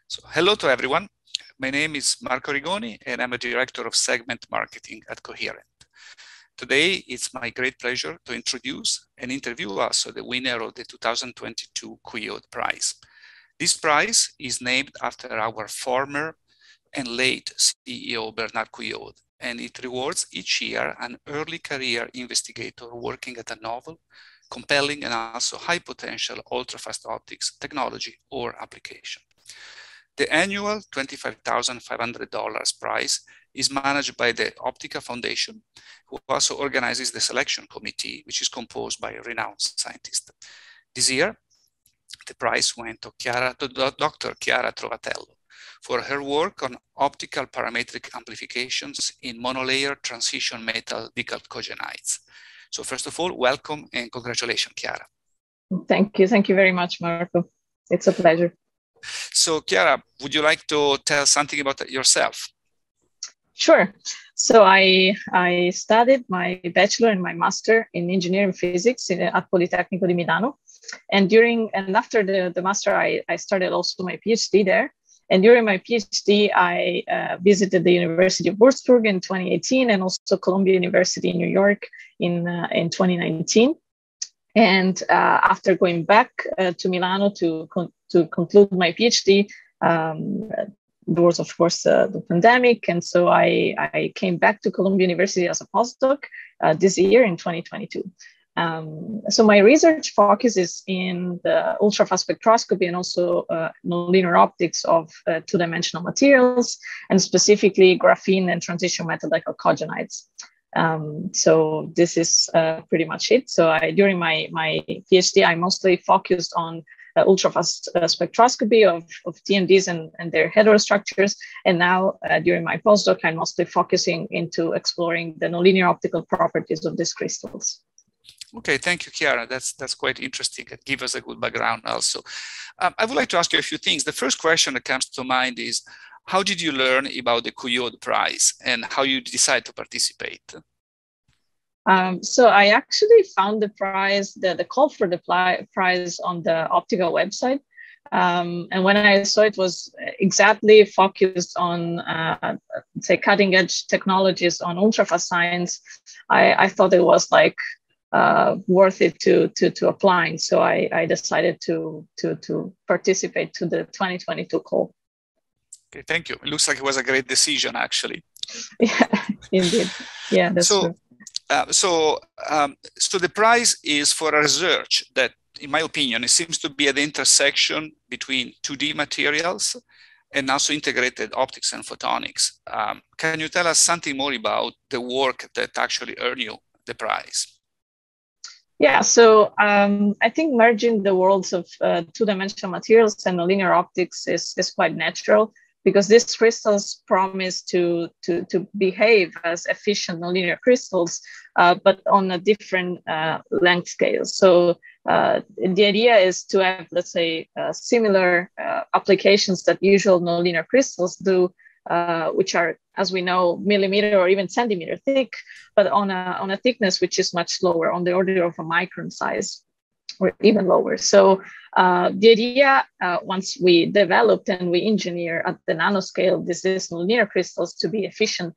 So hello to everyone. My name is Marco Rigoni and I'm a director of segment marketing at Coherent. Today, it's my great pleasure to introduce and interview also the winner of the 2022 Couillaud Prize. This prize is named after our former and late CEO, Bernard Couillaud, and it rewards each year an early career investigator working at a novel, compelling, and also high potential ultrafast optics technology or application. The annual $25,500 prize is managed by the Optical Foundation, who also organizes the selection committee, which is composed by renowned scientists. This year, the prize went to Dr. Chiara Trovatello for her work on optical parametric amplifications in monolayer transition metal dichalcogenides. So first of all, welcome and congratulations, Chiara. Thank you. Thank you very much, Marco. It's a pleasure. So Chiara, would you like to tell something about yourself? Sure. So I studied my bachelor and my master in engineering physics at Politecnico di Milano. And after the master, I started also my PhD there. And during my PhD, I visited the University of Würzburg in 2018 and also Columbia University in New York in 2019. And after going back to Milano to conclude my PhD, there was, of course, the pandemic. And so I came back to Columbia University as a postdoc this year in 2022. So my research focus is in the ultrafast spectroscopy and also nonlinear optics of two-dimensional materials, and specifically graphene and transition metal dichalcogenides. So this is pretty much it. So during my PhD, I mostly focused on ultrafast spectroscopy of TMDs and their heterostructures. And now during my postdoc, I'm mostly focusing into exploring the nonlinear optical properties of these crystals. Okay, thank you, Chiara. That's quite interesting. It gives us a good background also. I would like to ask you a few things. The first question that comes to mind is, how did you learn about the Couillaud Prize and how you decide to participate? So I actually found the prize, the call for the prize on the optical website. And when I saw it was exactly focused on, say, cutting edge technologies on ultrafast science, I thought it was like worth it to applying. So I decided to participate to the 2022 call. Okay, thank you. It looks like it was a great decision, actually. Yeah, indeed. Yeah, that's true. So the prize is for a research that, in my opinion, it seems to be at the intersection between 2D materials and also integrated optics and photonics. Can you tell us something more about the work that actually earned you the prize? Yeah, so I think merging the worlds of two-dimensional materials and nonlinear optics is quite natural, because these crystals promise to behave as efficient nonlinear crystals, but on a different length scale. So the idea is to have, let's say, similar applications that usual nonlinear crystals do, which are, as we know, millimeter or even centimeter thick, but on a thickness which is much lower, on the order of a micron size, or even lower. So the idea, once we developed and we engineer at the nanoscale these nonlinear crystals to be efficient,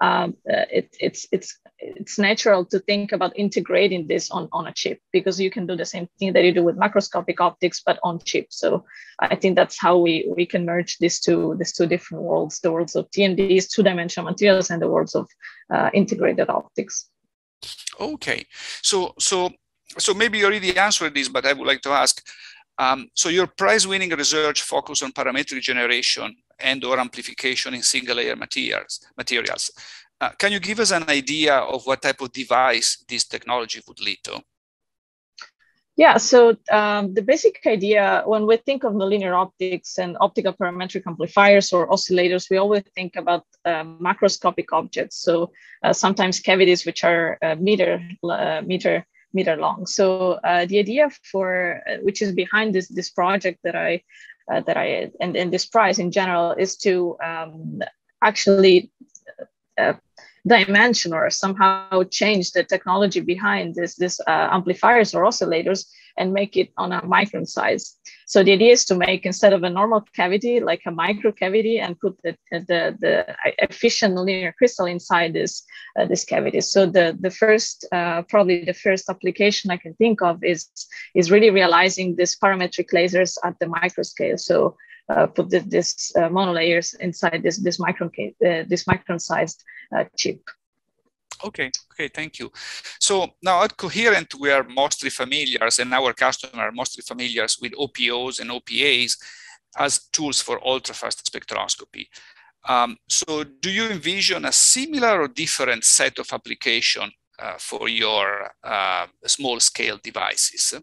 it's natural to think about integrating this on a chip, because you can do the same thing that you do with macroscopic optics, but on chip. So I think that's how we can merge these two different worlds, the worlds of TMDs, two-dimensional materials, and the worlds of integrated optics. Okay, so maybe you already answered this, but I would like to ask, so your prize-winning research focused on parametric generation and or amplification in single-layer materials. Can you give us an idea of what type of device this technology would lead to? Yeah, so the basic idea, when we think of nonlinear optics and optical parametric amplifiers or oscillators, we always think about macroscopic objects. So sometimes cavities which are meter long. So the idea which is behind this project and this prize in general is to actually dimension or somehow change the technology behind this amplifiers or oscillators and make it on a micron size. So the idea is to make, instead of a normal cavity, like a micro cavity, and put the efficient nonlinear crystal inside this cavity. So the first, probably the first application I can think of is really realizing this parametric lasers at the micro scale. So put this monolayers inside this micron-sized chip. Okay, thank you. So now at Coherent, we are mostly familiar, and our customers are mostly familiar with OPOs and OPAs as tools for ultrafast spectroscopy. So do you envision a similar or different set of application for your small scale devices?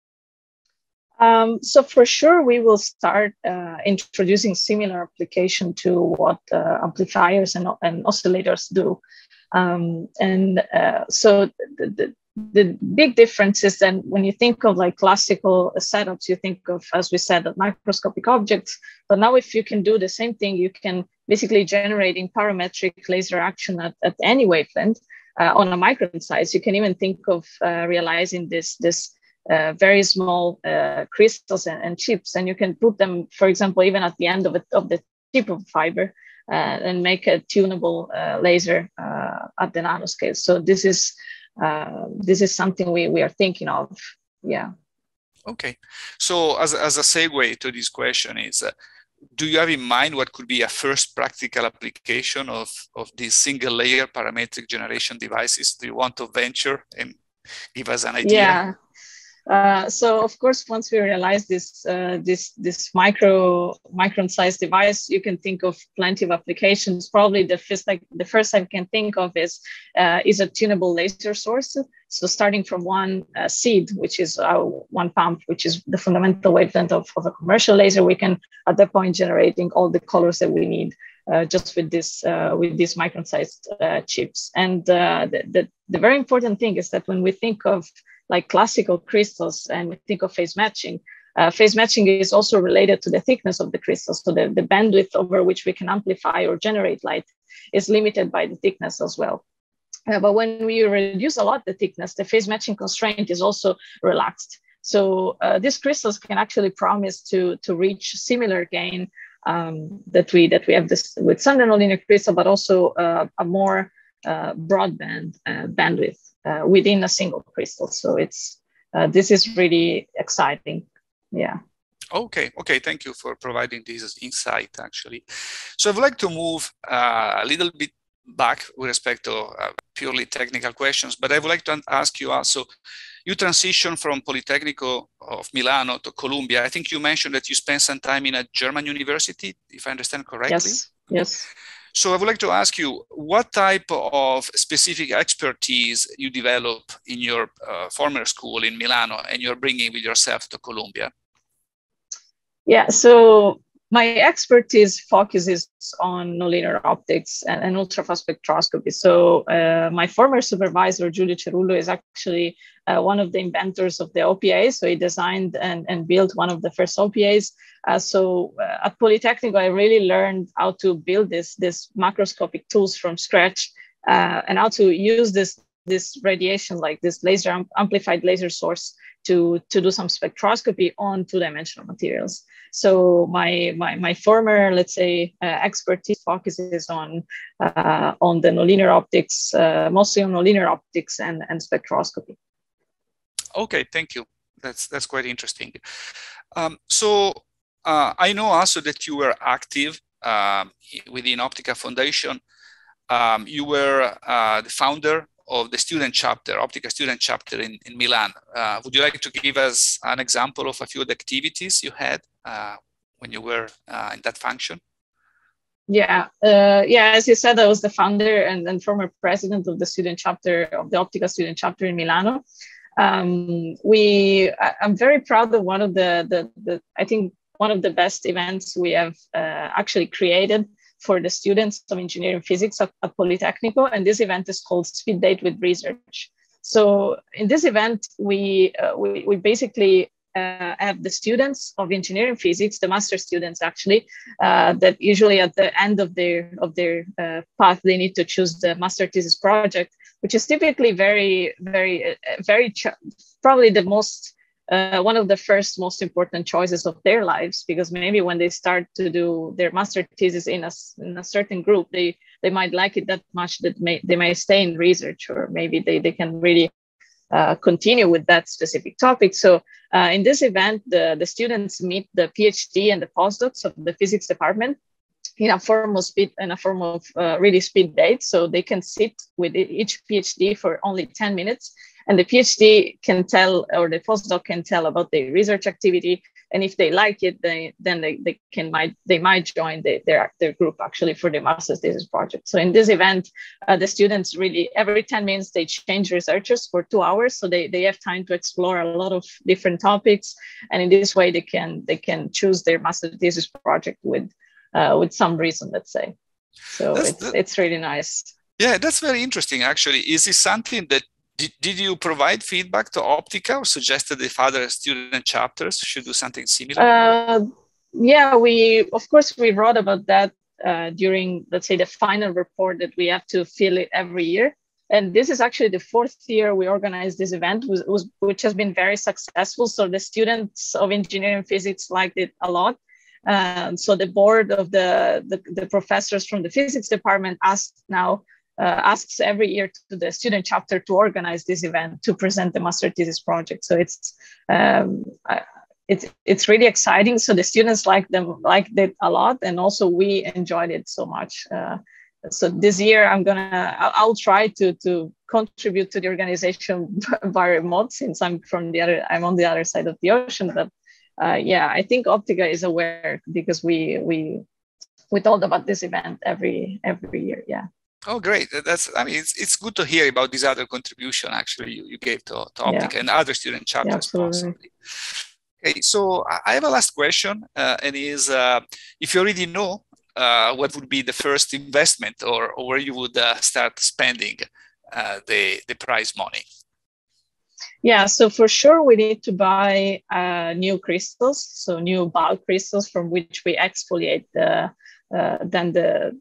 So for sure, we will start introducing similar application to what amplifiers and oscillators do. So the big difference is then when you think of like classical setups, you think of, as we said, of microscopic objects. But now if you can do the same thing, you can basically generating parametric laser action at any wavelength on a micron size. You can even think of realizing this very small crystals and chips, and you can put them, for example, even at the end of the tip of fiber. And make a tunable laser at the nanoscale. So this is something we are thinking of. Yeah. Okay. So as a segue to this question is, do you have in mind what could be a first practical application of these single layer parametric generation devices? Do you want to venture and give us an idea? Yeah. So of course, once we realize this micron-sized device, you can think of plenty of applications. Probably the first I can think of is a tunable laser source. So starting from one seed, which is one pump, which is the fundamental wavelength of a commercial laser, we can at that point generating all the colors that we need just with these micron-sized chips. And the very important thing is that when we think of like classical crystals and we think of phase matching is also related to the thickness of the crystals. So the bandwidth over which we can amplify or generate light is limited by the thickness as well. But when we reduce a lot the thickness, the phase matching constraint is also relaxed. So these crystals can actually promise to reach similar gain that we have this with some nonlinear crystal, but also a more broadband bandwidth within a single crystal. So this is really exciting. Yeah. Okay. Thank you for providing this insight, actually. So I'd like to move a little bit back with respect to purely technical questions, but I would like to ask you also, you transitioned from Politecnico of Milano to Columbia. I think you mentioned that you spent some time in a German university, if I understand correctly. Yes. So I would like to ask you, what type of specific expertise you develop in your former school in Milano and you're bringing with yourself to Columbia? Yeah, so my expertise focuses on nonlinear optics and ultrafast spectroscopy. So my former supervisor, Giulio Cerullo, is actually one of the inventors of the OPA. So he designed and built one of the first OPAs. So at Politecnico, I really learned how to build this macroscopic tools from scratch and how to use this radiation, like this laser amplified laser source to do some spectroscopy on two-dimensional materials. So my former, let's say, expertise focuses on the nonlinear optics, mostly on nonlinear optics and spectroscopy. Okay, thank you. That's quite interesting. So I know also that you were active within Optical Foundation. You were the founder of the student chapter, Optical student chapter in Milan. Would you like to give us an example of a few of the activities you had when you were in that function? Yeah, as you said, I was the founder and former president of the student chapter, of the Optical student chapter in Milano. I'm very proud of one of I think one of the best events we have actually created for the students of engineering physics at Politecnico, and this event is called Speed Date with Research. So in this event, we basically have the students of engineering physics, the master students actually, that usually at the end of their path, they need to choose the master thesis project, which is typically probably the most one of the first most important choices of their lives, because maybe when they start to do their master thesis in a certain group, they might like it that much that they may stay in research, or maybe they can really continue with that specific topic. So in this event, the students meet the PhD and the postdocs of the physics department in a form of really speed date. So they can sit with each PhD for only 10 minutes, and the PhD can tell, or the postdoc can tell about their research activity. And if they like it, then they might join their group actually for the master's thesis project. So in this event, the students really, every 10 minutes, they change researchers for 2 hours. So they have time to explore a lot of different topics. And in this way, they can choose their master's thesis project with some reason, let's say. So it's really nice. Yeah, that's very interesting, actually. Is this something that, did you provide feedback to Optica, or suggested if other student chapters should do something similar? Yeah, of course, we wrote about that during, let's say, the final report that we have to fill it every year. And this is actually the 4th year we organized this event, which has been very successful. So the students of engineering physics liked it a lot. So the board of the professors from the physics department asks every year to the student chapter to organize this event to present the master thesis project. So it's really exciting. So the students liked it a lot, and also we enjoyed it so much. So this year I'll try to contribute to the organization by remote, since I'm on the other side of the ocean. But yeah, I think Optica is aware, because we told about this event every year. Yeah. Oh, great. It's good to hear about this other contribution, actually, you gave to Optica and other student chapters, possibly. Okay, so I have a last question, and is if you already know what would be the first investment, or where you would start spending the prize money? Yeah, so for sure we need to buy new crystals, so new bulk crystals from which we exfoliate then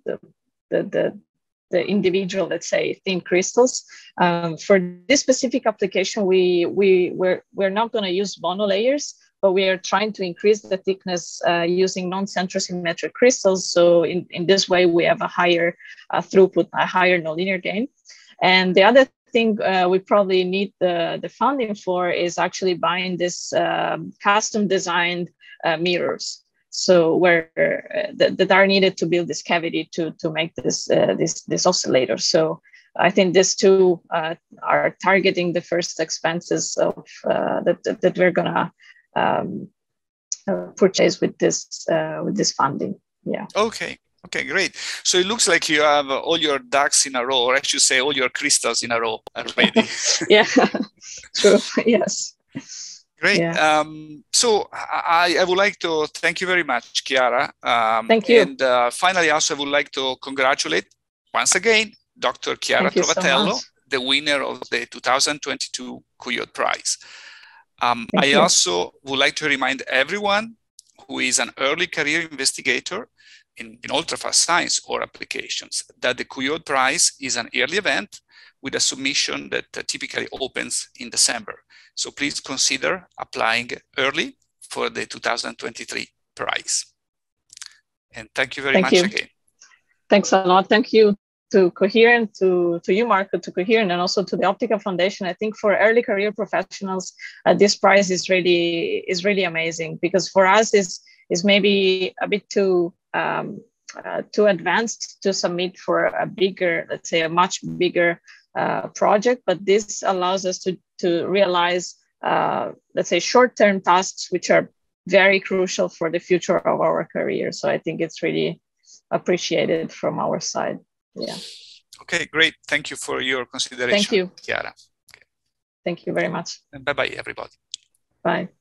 the individual, let's say, thin crystals. For this specific application, we're not going to use monolayers, but we are trying to increase the thickness using non-centrosymmetric crystals. So in this way, we have a higher throughput, a higher nonlinear gain. And the other thing we probably need the funding for is actually buying this custom designed mirrors. So where that are needed to build this cavity to make this oscillator. So I think these two are targeting the first expenses of that we're gonna purchase with this funding. Yeah. Okay, great. So it looks like you have all your ducks in a row, or I should say all your crystals in a row already. Yeah, true. Yes. Great. Yeah. So I would like to thank you very much, Chiara. Thank you. And finally, also, I would like to congratulate once again Dr. Chiara Trovatello, the winner of the 2022 Couillaud Prize. I also would like to remind everyone who is an early career investigator in ultrafast science or applications that the Couillaud Prize is an early event with a submission that typically opens in December. So please consider applying early for the 2023 prize. And thank you very much again. Thanks a lot. Thank you to Coherent, to you, Marco, to Coherent, and also to the Optical Foundation. I think for early career professionals, this prize is really amazing, because for us is maybe a bit too advanced to submit for a bigger, let's say, a much bigger project, but this allows us to realize, let's say, short-term tasks which are very crucial for the future of our career. So I think it's really appreciated from our side. Yeah. Okay, great. Thank you for your consideration. Thank you, Chiara. Okay. Thank you very much. And bye-bye, everybody. Bye.